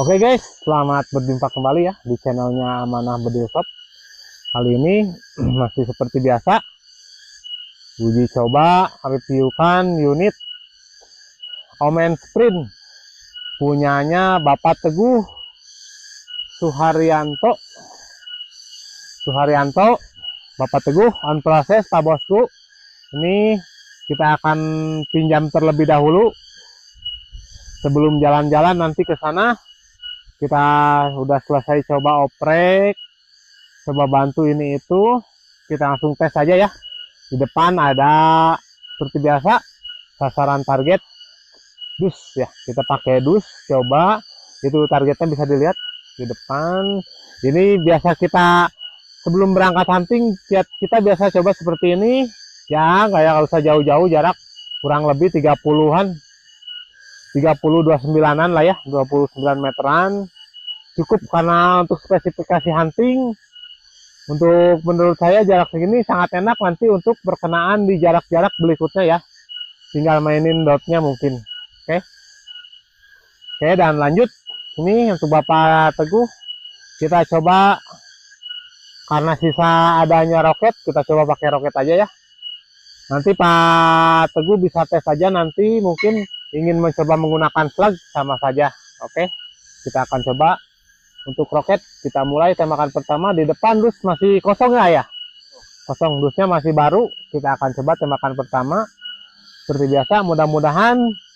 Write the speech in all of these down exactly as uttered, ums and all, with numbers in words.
Oke guys, selamat berjumpa kembali ya di channelnya Amanah Bedil Shop. Kali ini masih seperti biasa, uji coba reviewkan unit Omen Sprint punyanya Bapak Teguh Suharyanto. Suharyanto, Bapak Teguh on proses Pak Bosku. Ini kita akan pinjam terlebih dahulu. Sebelum jalan-jalan nanti ke sana, kita udah selesai coba oprek, coba bantu ini itu, kita langsung tes aja ya. Di depan ada seperti biasa sasaran target dus ya, kita pakai dus, coba itu targetnya bisa dilihat di depan. Ini biasa kita sebelum berangkat hunting, kita biasa coba seperti ini ya, kayak kalau usah jauh-jauh, jarak kurang lebih tiga puluhan, tiga puluh dua puluh sembilanan lah ya, dua puluh sembilan meteran cukup. Karena untuk spesifikasi hunting, untuk menurut saya jarak segini sangat enak nanti untuk berkenaan di jarak-jarak berikutnya ya, tinggal mainin dotnya mungkin. Oke oke dan lanjut. Ini untuk Bapak Teguh kita coba, karena sisa adanya roket, kita coba pakai roket aja ya. Nanti Pak Teguh bisa tes aja, nanti mungkin ingin mencoba menggunakan slug sama saja. Oke, kita akan coba untuk roket. Kita mulai tembakan pertama. Di depan dus masih kosong ya, ya kosong, dusnya masih baru. Kita akan coba tembakan pertama seperti biasa. Mudah-mudahan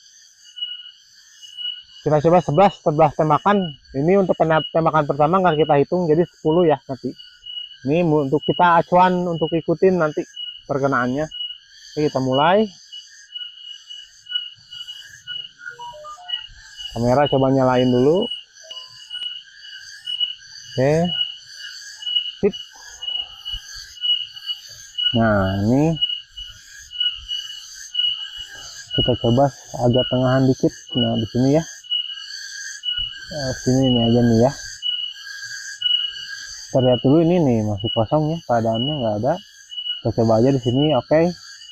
kita coba sebelas sebelas tembakan. Ini untuk tembakan pertama nggak kita hitung, jadi sepuluh ya nanti. Ini untuk kita acuan untuk ikutin nanti perkenaannya. Oke, kita mulai. Kamera coba nyalain dulu. Oke, sip. Nah, ini kita coba agak tengahan dikit. Nah, di sini ya. Nah, sini ini aja nih ya. Kita lihat dulu, ini nih masih kosong ya, keadaannya nggak ada. Kita coba aja di sini. Oke.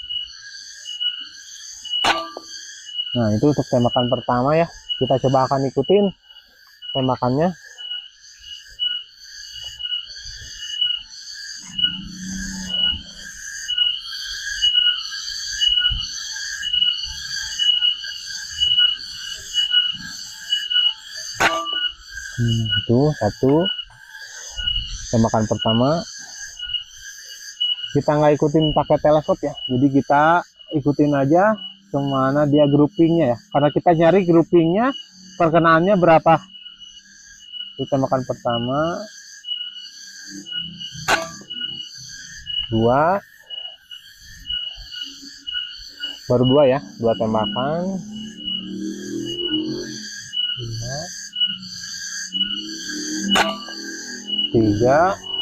Nah, itu untuk tembakan pertama ya. Kita coba akan ikutin tembakannya. Hmm, itu satu tembakan pertama. Kita nggak ikutin pakai teleskop ya, jadi kita ikutin aja kemana dia groupingnya ya, karena kita nyari groupingnya perkenaannya berapa. Itu tembakan pertama, dua, baru dua ya, dua tembakan, dua, tiga,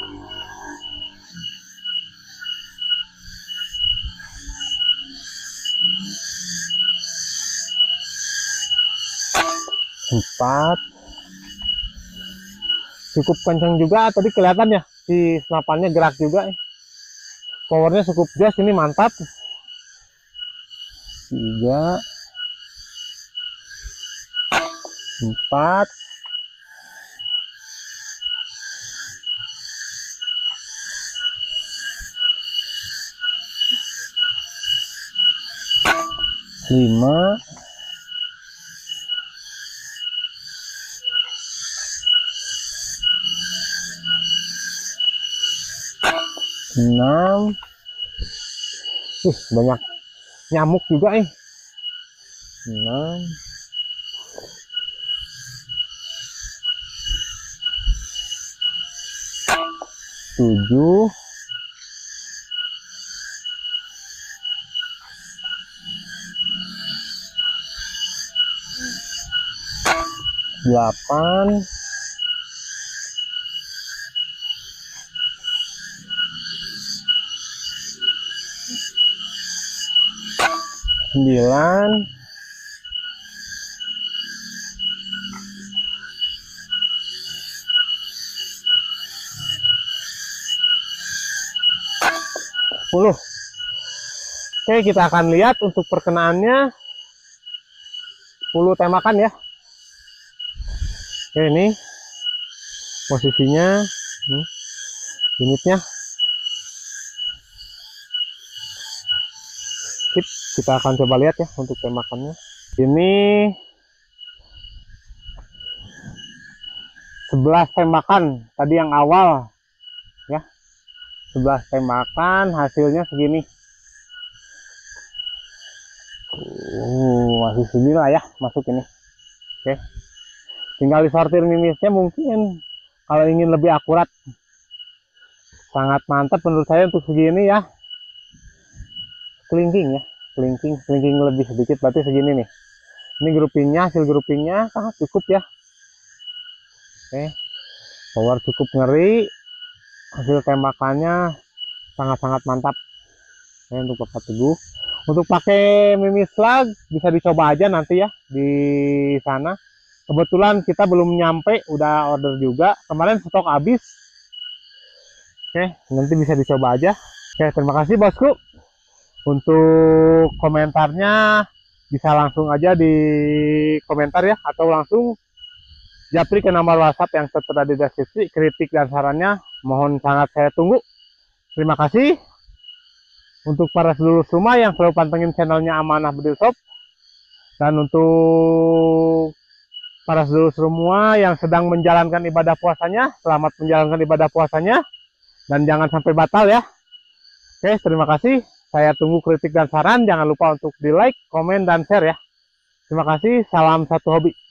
empat. Cukup kencang juga tadi, kelihatan ya si senapannya gerak juga ya. Powernya cukup jas, ini mantap. Tiga, empat, lima, enam. Ih, banyak nyamuk juga eh. enam, tujuh, delapan, sembilan, sepuluh. Oke, kita akan lihat untuk perkenaannya sepuluh tembakan ya. Oke, ini posisinya, hmm, unitnya. Sip, kita akan coba lihat ya untuk tembakannya. Ini sebelas tembakan tadi yang awal ya, sebelas tembakan hasilnya segini. Uh, masih segini lah ya, masuk ini. Oke, tinggal disortir mimisnya mungkin kalau ingin lebih akurat. Sangat mantap menurut saya untuk segini ya. Kelingking ya, kelingking, kelingking lebih sedikit, berarti segini nih. Ini groupingnya, hasil groupingnya sangat cukup ya. Oke, power cukup ngeri, hasil tembakannya sangat-sangat mantap. Oke, untuk Bapak Teguh, untuk pakai mimis slag bisa dicoba aja nanti ya di sana. Kebetulan kita belum nyampe, udah order juga. Kemarin stok habis. Oke, nanti bisa dicoba aja. Oke, terima kasih bosku. Untuk komentarnya bisa langsung aja di komentar ya, atau langsung japri ke nomor WhatsApp yang tertera di deskripsi. Kritik dan sarannya mohon sangat saya tunggu. Terima kasih. Untuk para sedulur semua yang selalu pantengin channelnya Amanah Bedil Shop, dan untuk para sedulur semua yang sedang menjalankan ibadah puasanya, selamat menjalankan ibadah puasanya dan jangan sampai batal ya. Oke, terima kasih. Saya tunggu kritik dan saran. Jangan lupa untuk di like, komen, dan share ya. Terima kasih. Salam satu hobi.